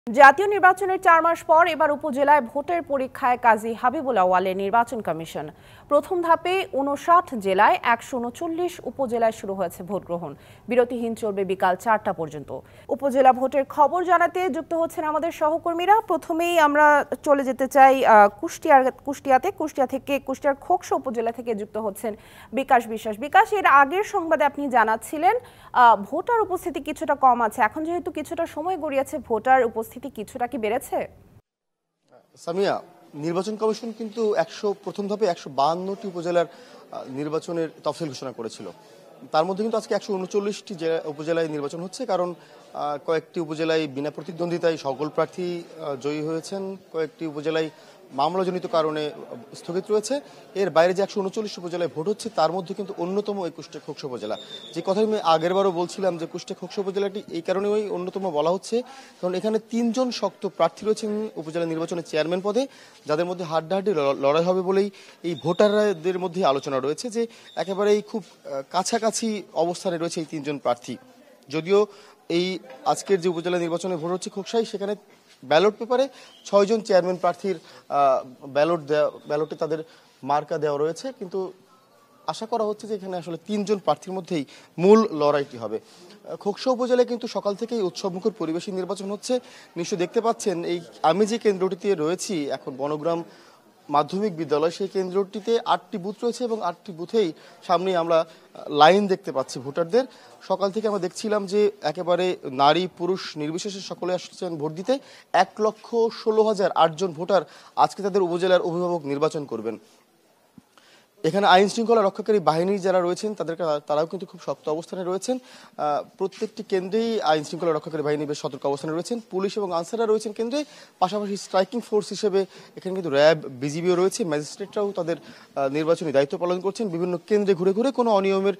জাতীয় নির্বাচনের ৪ মাস পর এবার উপজেলায় ভোটের পরীক্ষায় কাজী হাবিবুল আউয়ালের নির্বাচন কমিশন। প্রথম ধাপে ৫৯ জেলায় ১৩৯ উপজেলায় শুরু হয়েছে ভোট গ্রহণ। বিরতিহীন চলবে বিকাল ৪টা পর্যন্ত। উপজেলা ভোটের খবর জানাতে যুক্ত হচ্ছেন আমাদের সহকর্মীরা। প্রথমেই আমরা চলে যেতে চাই কুষ্টিয়া থেকে কুষ্টিয়ার খোকসা উপজেলা থেকে যুক্ত হচ্ছেন বিকাশ বিশ্বাস। বিকাশ, এর আগের সংবাদে আপনি জানাচ্ছিলেন ভোটার উপস্থিতি কিছুটা কম আছে, এখন যেহেতু কিছুটা সময় গড়িয়েছে ভোটার উপস্থিতি কিছুটা কি বেড়েছে? সামিয়া, নির্বাচন কমিশন কিন্তু প্রথম ধাপে ১৫২টি উপজেলার নির্বাচনের তফসিল ঘোষণা করেছিল। তার মধ্যে কিন্তু আজকে ১৩৯টি উপজেলায় নির্বাচন হচ্ছে, কারণ কয়েকটি উপজেলায় বিনা প্রতিদ্বন্দ্বিতায় সকল প্রার্থী জয়ী হয়েছেন, কয়েকটি উপজেলায় মামলাজনিত কারণে স্থগিত রয়েছে। এর বাইরে যে ১৩৯ উপজেলায় ভোট হচ্ছে তার মধ্যে কিন্তু অন্যতম এই কুষ্টিয়া খোকসা উপজেলা। যে কথা আমি আগেরবারও বলছিলাম যে কুষ্টিয়া খোকসা উপজেলাটি এই কারণেই অন্যতম বলা হচ্ছে, কারণ এখানে ৩ জন শক্ত প্রার্থী রয়েছেন উপজেলা নির্বাচনের চেয়ারম্যান পদে, যাদের মধ্যে হাড্ডাহাড্ডি লড়াই হবে বলেই এই ভোটারদের মধ্যে আলোচনা রয়েছে যে একেবারেই খুব কাছাকাছি অবস্থানে রয়েছে এই ৩ জন প্রার্থী। যদিও এই আজকের যে উপজেলা নির্বাচনে ভোট হচ্ছে খোকসায়, সেখানে ব্যালট পেপারে ৬ জন চেয়ারম্যান প্রার্থীর ব্যালটে তাদের মার্কা দেওয়া রয়েছে, কিন্তু আশা করা হচ্ছে যে এখানে আসলে ৩ জন প্রার্থীর মধ্যেই মূল লড়াইটি হবে। খোকসা উপজেলায় কিন্তু সকাল থেকেই উৎসবমুখর পরিবেশে নির্বাচন হচ্ছে। নিশ্চয়ই দেখতে পাচ্ছেন আমি যে কেন্দ্রটিতে রয়েছি এখন, বনগ্রাম মাধ্যমিক বিদ্যালয়, সেই কেন্দ্রটিতে ৮টি বুথ রয়েছে এবং ৮টি বুথেই সামনে আমরা লাইন দেখতে পাচ্ছি ভোটারদের। সকাল থেকে আমরা দেখছিলাম যে একেবারে নারী পুরুষ নির্বিশেষে সকলে আসছেন ভোট দিতে। ১,১৬,০৮ জন ভোটার আজকে তাদের উপজেলার অভিভাবক নির্বাচন করবেন। এখানে আইন শৃঙ্খলা রক্ষাকারী বাহিনীর যারা রয়েছেন তারাও কিন্তু খুব শক্ত অবস্থানে রয়েছেন। প্রত্যেকটি কেন্দ্রেই আইন শৃঙ্খলা রক্ষাকারী বাহিনী বেশ সতর্ক অবস্থানে রয়েছেন। পুলিশ এবং আনসাররা রয়েছেন কেন্দ্রে, পাশাপাশি স্ট্রাইকিং ফোর্স হিসেবে এখানে কিন্তু র্যাব, বিজিবিও রয়েছে, ম্যাজিস্ট্রেটরাও তাদের নির্বাচনী দায়িত্ব পালন করছেন। বিভিন্ন কেন্দ্রে ঘুরে ঘুরে কোনো অনিয়মের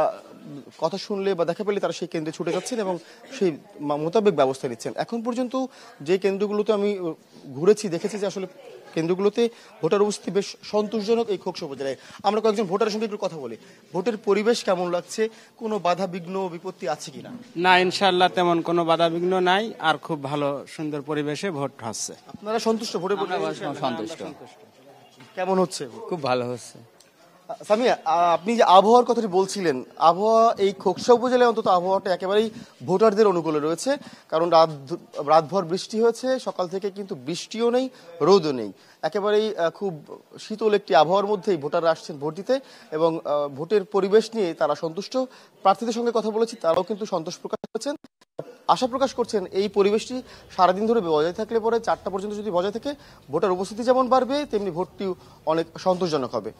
কথা শুনলে বা দেখা পেলে তারা সেই কেন্দ্রে ছুটে যাচ্ছেন এবং সেই মোতাবেক ব্যবস্থা নিচ্ছেন। এখন পর্যন্ত যে কেন্দ্রগুলোতে আমি ঘুরেছি দেখেছি যে আসলে কেন্দ্রগুলোতে ভোটার উপস্থিতি বেশ সন্তোষজনক। এই খোকসা উপজেলায় আমরা কয়েকজন ভোটারের সঙ্গে একটু কথা বলি। ভোটের পরিবেশ কেমন লাগছে? কোনো বাধা বিঘ্ন বিপত্তি আছে কিনা? না, ইনশাআল্লাহ তেমন কোনো বাধা বিঘ্ন নাই, আর খুব ভালো সুন্দর পরিবেশে ভোট হচ্ছে। আপনারা সন্তুষ্ট? ভোটের সন্তুষ্ট। কেমন হচ্ছে? খুব ভালো হচ্ছে। সামিয়া, আপনি যে আবহাওয়ার কথাটি বলছিলেন, আবহাওয়া এই খোকসা উপজেলায় অন্তত আবহাওয়াটা একেবারেই ভোটারদের অনুকূলে রয়েছে, কারণ রাতভর বৃষ্টি হয়েছে, সকাল থেকে কিন্তু বৃষ্টিও নেই, রোদও নেই। একেবারেই খুব শীতল একটি আবহাওয়ার মধ্যেই ভোটাররা আসছেন ভোট দিতে এবং ভোটের পরিবেশ নিয়ে তারা সন্তুষ্ট। প্রার্থীদের সঙ্গে কথা বলেছি, তারাও কিন্তু সন্তোষ প্রকাশ করেছেন, আশা প্রকাশ করছেন এই পরিবেশটি সারাদিন ধরে বজায় থাকলে পরে ৪টা পর্যন্ত যদি বজায় থাকে ভোটার উপস্থিতি যেমন বাড়বে তেমনি ভোটটিও অনেক সন্তোষজনক হবে।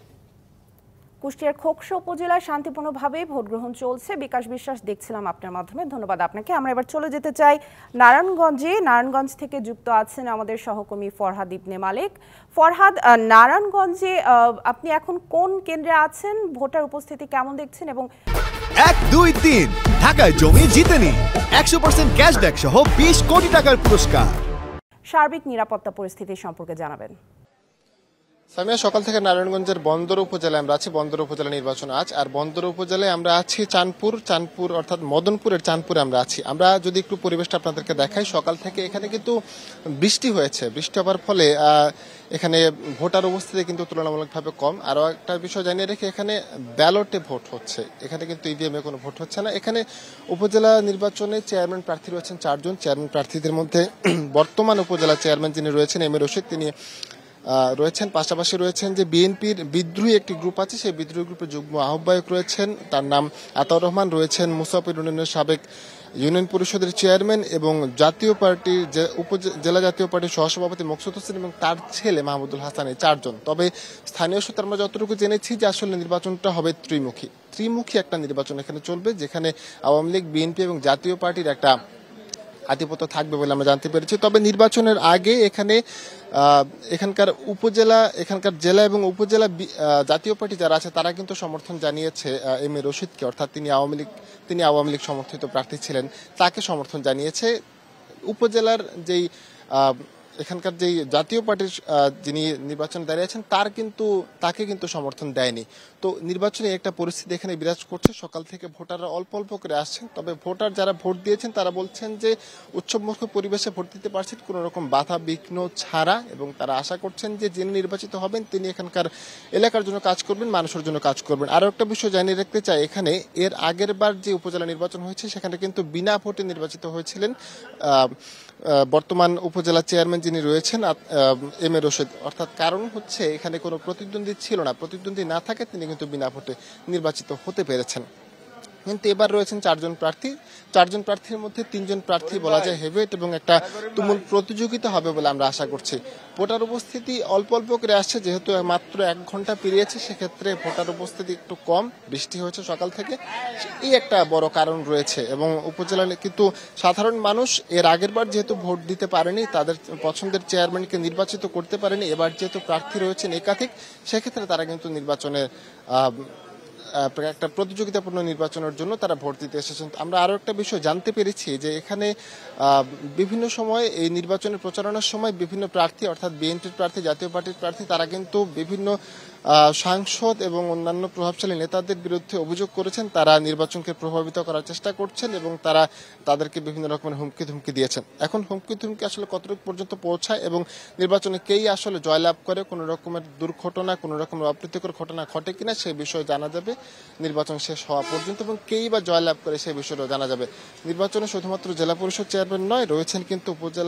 কুষ্টিয়ার খোকসা উপজেলায় শান্তিপূর্ণভাবে ভোট গ্রহণ চলছে। বিকাশ বিশ্বাস দেখছিলাম আপনার মাধ্যমে, ধন্যবাদ আপনাকে। আমরা এবার চলে যেতে চাই নারায়ণগঞ্জ থেকে যুক্ত আছেন আমাদের সহকর্মী ফরহাদ ইবনে মালিক। ফরহাদ, নারায়ণগঞ্জে আপনি এখন কোন কেন্দ্রে আছেন? ভোটার উপস্থিতি কেমন দেখছেন? এবং ১, ২, ৩ ঢাকায় জমি জিতে নিন ১০০% ক্যাশব্যাক সহ ২০ কোটি টাকার পুরস্কার। সার্বিক নিরাপত্তা পরিস্থিতি সম্পর্কে জানাবেন। সামিয়া, সকাল থেকে নারায়ণগঞ্জের বন্দর উপজেলায় আমরা আছি। বন্দর উপজেলা নির্বাচন আজ, আর বন্দর উপজেলায় আমরা আছি চাঁদপুর অর্থাৎ মদনপুরের চাঁদপুরে আমরা আছি। আমরা যদি একটু পরিবেশটা আপনাদেরকে দেখাই, সকাল থেকে এখানে কিন্তু বৃষ্টি হয়েছে। বৃষ্টি হওয়ার ফলে এখানে ভোটার উপস্থিতি কিন্তু তুলনামূলকভাবে কম। আরও একটা বিষয় জানিয়ে রেখে, এখানে ব্যালটে ভোট হচ্ছে, এখানে কিন্তু ইভিএম এ কোনো ভোট হচ্ছে না। এখানে উপজেলা নির্বাচনে চেয়ারম্যান প্রার্থী রয়েছেন 4 জন। চেয়ারম্যান প্রার্থীদের মধ্যে বর্তমান উপজেলা চেয়ারম্যান যিনি রয়েছেন এম এ রশিদ, তিনি রয়েছেন। পাশাপাশি রয়েছেন যে বিএনপির বিদ্রোহী একটি গ্রুপ আছে, সেই বিদ্রোহী গ্রুপের যুগ্ম আহ্বায়ক রয়েছেন, তার নাম আতাউর রহমান। রয়েছেন মুসাফির ইউনিয়নের সাবেক ইউনিয়ন পরিষদের চেয়ারম্যান এবং জাতীয় পার্টির জেলা জাতীয় পার্টির সহসভাপতি মকসুদ হোসেন এবং তার ছেলে মাহমুদুল হাসান, এই 4 জন। তবে স্থানীয় সূত্রে আমরা যতটুকু জেনেছি যে আসলে নির্বাচনটা হবে ত্রিমুখী একটা নির্বাচন এখানে চলবে, যেখানে আওয়ামী লীগ, বিএনপি এবং জাতীয় পার্টির একটা আধিপত্য থাকবে বলে আমরা জানতে পেরেছি। তবে নির্বাচনের আগে এখানকার জেলা এবং উপজেলা জাতীয় পার্টি যারা আছে তারা কিন্তু সমর্থন জানিয়েছে এম এ রশিদকে, অর্থাৎ তিনি আওয়ামী লীগ সমর্থিত প্রার্থী ছিলেন, তাকে সমর্থন জানিয়েছে। উপজেলার যেই এখানকার যে জাতীয় পার্টির যিনি নির্বাচন দাঁড়িয়েছেন তাকে কিন্তু সমর্থন দেয়নি। তো নির্বাচনে একটা পরিস্থিতি এখানে বিরাজ করছে। সকাল থেকে ভোটাররা অল্প অল্প করে আসছেন, তবে ভোটার যারা ভোট দিয়েছেন তারা বলছেন যে উৎসবমুখর পরিবেশে ভোট দিতে পারছেন কোনো রকম বাধা বিঘ্ন ছাড়া, এবং তারা আশা করছেন যে যিনি নির্বাচিত হবেন তিনি এখানকার এলাকার জন্য কাজ করবেন, মানুষের জন্য কাজ করবেন। আরও একটা বিষয় জানিয়ে রাখতে চাই, এখানে এর আগের বার যে উপজেলা নির্বাচন হয়েছে সেখানে কিন্তু বিনা ভোটে নির্বাচিত হয়েছিলেন বর্তমান উপজেলা চেয়ারম্যান যিনি রয়েছেন এম এ রশিদ। অর্থাৎ কারণ হচ্ছে এখানে কোনো প্রতিদ্বন্দ্বী ছিল না, প্রতিদ্বন্দ্বী না থাকে তিনি কিন্তু বিনা ভোটে নির্বাচিত হতে পেরেছেন। কিন্তু এবার রয়েছেন 4 জন প্রার্থী। 4 জন প্রার্থীর মধ্যে 3 জন প্রার্থী বলা যায় হেভিওয়েট, এবং একটা তুমুল প্রতিযোগিতা হবে বলে আমরা আশা করছি। ভোটার উপস্থিতি অল্প অল্প করে আসছে, যেহেতু মাত্র 1 ঘন্টা পেরিয়েছে, সেক্ষেত্রে ভোটার উপস্থিতি একটু কম। বৃষ্টি হয়েছে সকাল থেকে, এই একটা বড় কারণ রয়েছে। এবং উপজেলা কিন্তু সাধারণ মানুষ এর আগের বার যেহেতু ভোট দিতে পারেনি, তাদের পছন্দের চেয়ারম্যানকে নির্বাচিত করতে পারেনি, এবার যেহেতু প্রার্থী রয়েছেন একাধিক, সেক্ষেত্রে তারা কিন্তু নির্বাচনের একটা প্রতিযোগিতাপূর্ণ নির্বাচনের জন্য তারা ভোট দিতে এসেছেন। আমরা আরো একটা বিষয় জানতে পেরেছি যে এখানে বিভিন্ন সময় এই নির্বাচনের প্রচারণার সময় বিভিন্ন প্রার্থী, অর্থাৎ বিএনপির প্রার্থী, জাতীয় পার্টির প্রার্থী, তারা কিন্তু বিভিন্ন সাংসদ এবং অন্যান্য প্রভাবশালী নেতাদের বিরুদ্ধে অভিযোগ করেছেন তারা নির্বাচনকে প্রভাবিত করার চেষ্টা করছেন, এবং তারা তাদেরকে বিভিন্ন রকমের হুমকি ধুমকি দিয়েছেন। এখন হুমকি ধুমকি আসলে কতটুকু পর্যন্ত পৌঁছায় এবং নির্বাচনে কেই আসলে জয়লাভ করে, কোনো রকমের দুর্ঘটনা, কোনো রকমের অপ্রীতিকর ঘটনা ঘটে কিনা সেই বিষয়ে জানা যাবে নির্বাচন শেষ হওয়া পর্যন্ত, এবং কেই বা জয়লাভ করে সেই বিষয়টাও জানা যাবে। নির্বাচনে শুধুমাত্র জেলা পরিষদ চেয়ারম্যান নয়, রয়েছেন কিন্তু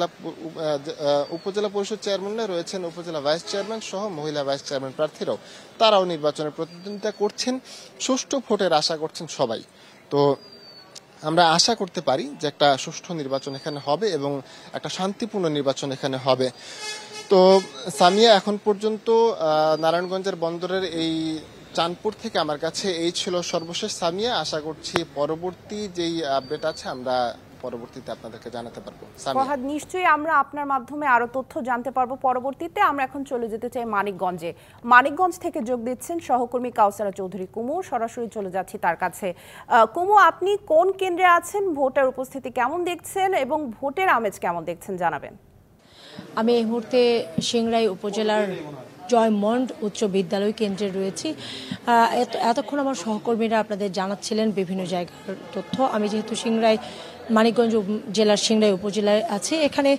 উপজেলা পরিষদ চেয়ারম্যান নয়, রয়েছেন উপজেলা ভাইস চেয়ারম্যান সহ মহিলা ভাইস চেয়ারম্যান প্রার্থীরাও, তারাও নির্বাচনের প্রতিদ্বন্দ্বিতা করছেন। সুষ্ঠু ভোটের আশা করছেন সবাই। তো আমরা আশা করতে পারি যে একটা সুষ্ঠু নির্বাচন এখানে হবে এবং একটা শান্তিপূর্ণ নির্বাচন এখানে হবে। তো সামিয়া, এখন পর্যন্ত নারায়ণগঞ্জের বন্দরের এই চাঁদপুর থেকে আমার কাছে এই ছিল সর্বশেষ। সামিয়া, আশা করছি পরবর্তী যেই আপডেট আছে আমরা পরবর্তীতে আপনাদেরকে জানাতে পারবো। ফরহাদ, নিশ্চয়ই আমরা আপনার মাধ্যমে আরো তথ্য জানতে পারবো পরবর্তীতে। আমরা এখন চলে যেতে চাই মানিকগঞ্জে। মানিকগঞ্জ থেকে যোগ দিচ্ছেন সহকর্মী কাউসারা চৌধুরী কুমু, সরাসরি চলে যাচ্ছি তার কাছে। কুমু, আপনি কোন কেন্দ্রে আছেন, ভোটার উপস্থিতি কেমন দেখছেন এবং ভোটের আমেজ কেমন দেখছেন জানাবেন। আমি এই মুহূর্তে সিংড়াই উপজেলার জয়মন্ড উচ্চ বিদ্যালয় কেন্দ্রে রয়েছি। এতক্ষণ আমার সহকর্মীরা আপনাদের জানাচ্ছিলেন বিভিন্ন জায়গার তথ্য। আমি যেহেতু মানিকগঞ্জ জেলার সিংড়াই উপজেলায় আছি,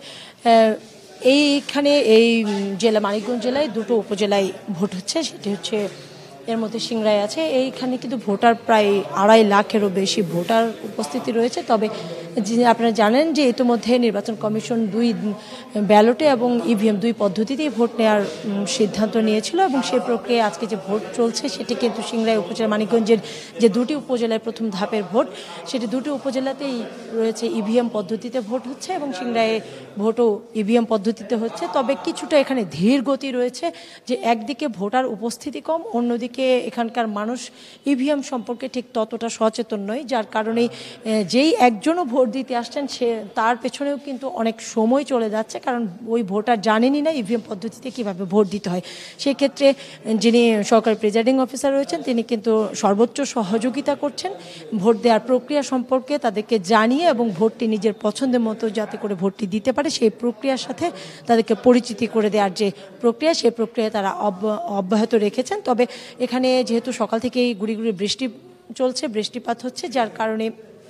এই জেলা মানিকগঞ্জ জেলায় 2টো উপজেলায় ভোট হচ্ছে। সেটি হচ্ছে এর মধ্যে সিংড়াই আছে। এইখানে কিন্তু ভোটার প্রায় 2.5 লাখেরও বেশি ভোটার উপস্থিতি রয়েছে। তবে আপনারা জানেন যে ইতিমধ্যে নির্বাচন কমিশন 2 ব্যালটে এবং ইভিএম 2 পদ্ধতিতেই ভোট নেওয়ার সিদ্ধান্ত নিয়েছিল, এবং সেই প্রক্রিয়ায় আজকে যে ভোট চলছে সেটি কিন্তু সিংড়াই উপজেলা মানিকগঞ্জের যে 2টি উপজেলায় প্রথম ধাপের ভোট, সেটি 2টি উপজেলাতেই রয়েছে ইভিএম পদ্ধতিতে ভোট হচ্ছে, এবং সিংড়াইয়ে ভোটও ইভিএম পদ্ধতিতে হচ্ছে। তবে কিছুটা এখানে ধীর গতি রয়েছে, যে একদিকে ভোটার উপস্থিতি কম, অন্যদিকে এখানকার মানুষ ইভিএম সম্পর্কে ঠিক ততটা সচেতন নয়, যার কারণে যেই একজনও ভোট দিতে আসছেন তার পেছনেও কিন্তু অনেক সময় চলে যাচ্ছে, কারণ ওই ভোটার জানেনই না ইভিএম পদ্ধতিতে কিভাবে ভোট দিতে হয়। সেক্ষেত্রে যিনি সরকারি প্রিজাইডিং অফিসার রয়েছেন তিনি কিন্তু সর্বোচ্চ সহযোগিতা করছেন ভোট দেওয়ার প্রক্রিয়া সম্পর্কে তাদেরকে জানিয়ে, এবং ভোটটি নিজের পছন্দের মতো যাতে করে ভোটটি দিতে পারে সেই প্রক্রিয়ার সাথে তাদেরকে পরিচিতি করে দেওয়ার যে প্রক্রিয়া, সেই প্রক্রিয়া তারা অব্যাহত রেখেছেন। তবে এখানে যেহেতু সকাল থেকেই গুড়ি গুড়ি বৃষ্টি চলছে, বৃষ্টিপাত হচ্ছে, যার কারণে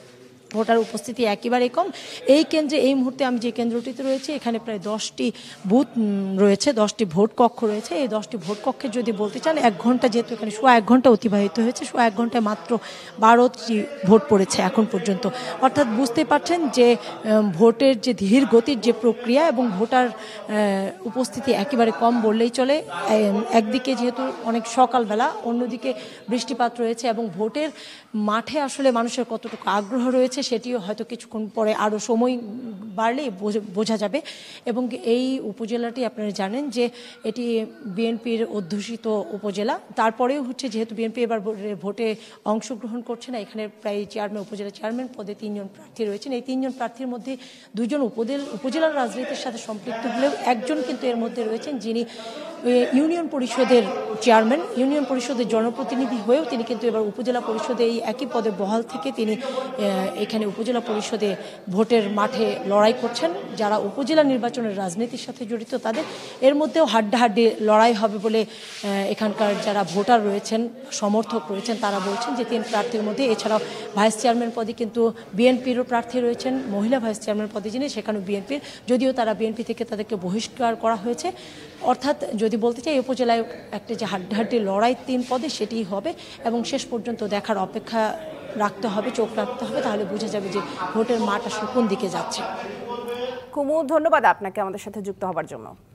ভোটার উপস্থিতি একেবারে কম। এই কেন্দ্রে এই মুহূর্তে আমি যে কেন্দ্রটিতে রয়েছে এখানে প্রায় 10টি বুথ রয়েছে, 10টি ভোট কক্ষ রয়েছে। এই 10টি ভোট কক্ষে যদি বলতে চান 1 ঘন্টা, যেহেতু এখানে 1 ঘন্টা অতিবাহিত হয়েছে, 1 ঘন্টায় মাত্র 12টি ভোট পড়েছে এখন পর্যন্ত। অর্থাৎ বুঝতে পারছেন যে ভোটের যে ধীর গতির যে প্রক্রিয়া এবং ভোটার উপস্থিতি একেবারে কম বললেই চলে। একদিকে যেহেতু অনেক সকালবেলা, অন্যদিকে বৃষ্টিপাত রয়েছে, এবং ভোটের মাঠে আসলে মানুষের কতটুকু আগ্রহ রয়েছে সেটিও হয়তো কিছুক্ষণ পরে আরও সময় বাড়লেই বোঝা যাবে। এবং এই উপজেলাটি আপনারা জানেন যে এটি বিএনপির অধ্যুষিত উপজেলা। তারপরেও হচ্ছে যেহেতু বিএনপি এবার ভোটে অংশগ্রহণ করছে না, এখানে প্রায় উপজেলা চেয়ারম্যান পদে 3 জন প্রার্থী রয়েছেন। এই 3 জন প্রার্থীর মধ্যে 2 জন উপজেলার রাজনীতির সাথে সম্পৃক্ত হলেও একজন কিন্তু এর মধ্যে রয়েছেন যিনি ইউনিয়ন পরিষদের চেয়ারম্যান, ইউনিয়ন পরিষদের জনপ্রতিনিধি হয়েও তিনি কিন্তু এবার উপজেলা পরিষদে এই একই পদে বহাল থেকে তিনি এখানে উপজেলা পরিষদে ভোটের মাঠে লড়াই করছেন। যারা উপজেলা নির্বাচনের রাজনীতির সাথে জড়িত তাদের এর মধ্যেও হাড্ডাহাড্ডি লড়াই হবে বলে এখানকার যারা ভোটার রয়েছেন, সমর্থক রয়েছেন, তারা বলছেন যে 3 প্রার্থীর মধ্যে এছাড়াও ভাইস চেয়ারম্যান পদে কিন্তু বিএনপিরও প্রার্থী রয়েছেন, মহিলা ভাইস চেয়ারম্যান পদে যিনি সেখানেও বিএনপির, যদিও তারা বিএনপি থেকে তাদেরকে বহিষ্কার করা হয়েছে। অর্থাৎ যদি বলতে চাই উপজেলায় একটা যে হাড্ডাহাড্ডি লড়াই 3 পদে সেটিই হবে এবং শেষ পর্যন্ত দেখার অপেক্ষা রাখতে হবে, চোখ রাখতে হবে, তাহলে বোঝা যাবে যে ভোটের মাঠ আসলে কোন দিকে যাচ্ছে। কুমু, ধন্যবাদ আপনাকে আমাদের সাথে যুক্ত হবার জন্য।